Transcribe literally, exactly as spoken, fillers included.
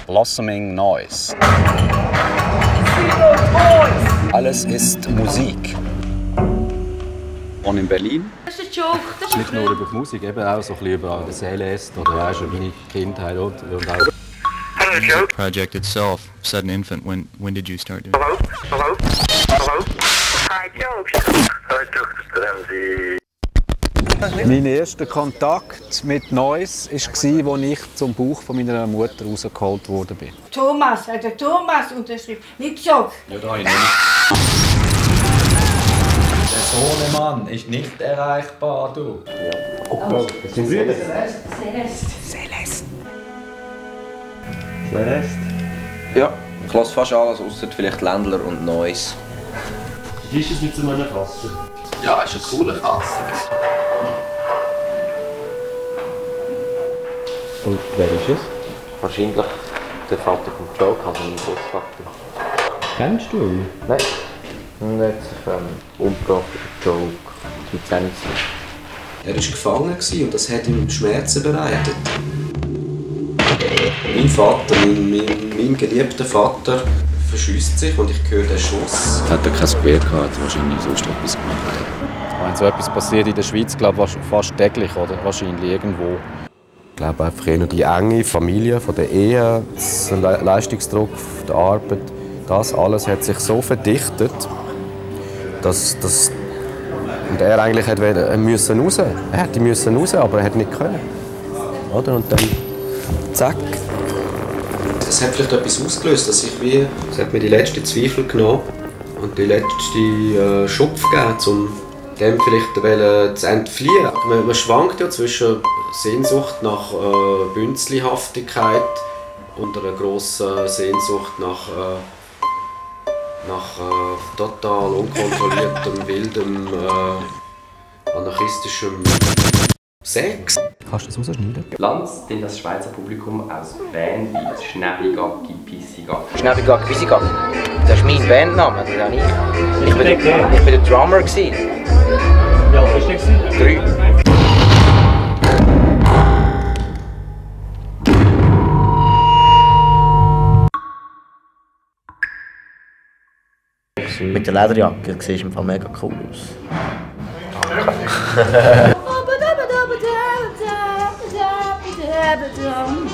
Blossoming Noise. Alles ist Musik. Und in Berlin? Das ist ein Joke. Das ist nicht nur über die Musik, eben auch so ein bisschen über das Celeste oder weißt du, meine Kindheit und, und auch. Hello, Joe. Project itself, sudden infant. When when did you start doing? Hello, hello, hello. Hi, Joe. Hi, Joe. Mein erster Kontakt mit Noise war, als ich zum Bauch von meiner Mutter rausgeholt worden bin. Thomas, hat der Thomas unterschrieben. Nicht Joke. Ja, da ich nicht. Der Sohnemann ist nicht erreichbar, du. Ja. Oh, das sind Brüder. Celeste. Celeste. Celeste? Ja, ich höre fast alles, außer vielleicht Ländler und Noise. Wie ist es mit so einer Kasse? Ja, ist eine coole Kasse. Und wer ist es? Wahrscheinlich der Vater von Joe, also mein Großvater. Kennst du ihn? Nein, nicht ähm, umgebracht, Joe mit zehn. Er war gefangen und das hat ihm Schmerzen bereitet. Mein Vater, mein, mein, mein geliebter Vater, verschüsst sich und ich höre den Schuss. Hat er kein Gewehr gehabt, wahrscheinlich sonst etwas gemacht. Wenn so etwas passiert in der Schweiz, glaube ich, fast täglich, oder? Wahrscheinlich irgendwo. Ich glaube einfach eher die enge Familie von der Ehe, der Leistungsdruck der Arbeit, das alles hat sich so verdichtet, dass, dass und er eigentlich hat er müssen raus. Er hätte müssen raus, aber er hat nicht können. Oder? Und dann zack. Es hat vielleicht etwas ausgelöst, dass ich wie, es hat mir die letzten Zweifel genommen und die letzte äh, Schupf gegeben, um dem vielleicht zu entfliehen. Man, man schwankt ja zwischen Sehnsucht nach äh, Bünzlihaftigkeit und einer grossen Sehnsucht nach, äh, nach äh, total unkontrolliertem, wildem, äh, anarchistischem Sex. Kannst du das rausschneiden? Lanz, denn das Schweizer Publikum aus Bern wie das Schnäppigacki Pissigacki. Schnäppigacki Pissigacki. Das ist mein Bandname, das bin ich. Ich bin, ich bin der Drummer. Gewesen. Wie alt warst du? Drei. Mit der Lederjacke siehst du im Fall mega cool aus. Oh,